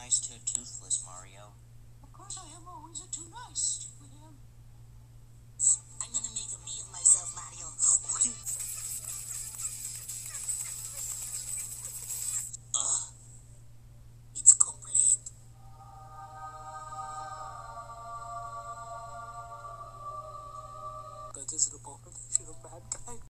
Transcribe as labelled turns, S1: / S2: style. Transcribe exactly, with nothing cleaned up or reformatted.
S1: nice to Toothless, Mario.
S2: Of course I am always a too nice to him.
S3: I'm gonna make a meal of myself, Mario. Ugh. It's complete.
S2: That is an abomination of mankind.